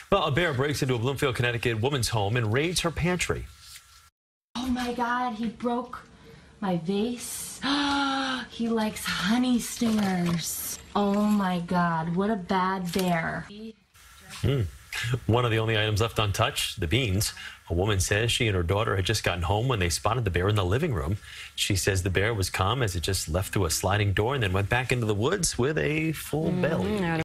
Well, a bear breaks into a Bloomfield, Connecticut woman's home and raids her pantry. Oh my God, he broke my vase. He likes honey stingers. Oh my God, what a bad bear. One of the only items left untouched, the beans. A woman says she and her daughter had just gotten home when they spotted the bear in the living room. She says the bear was calm as it just left through a sliding door and then went back into the woods with a full belly.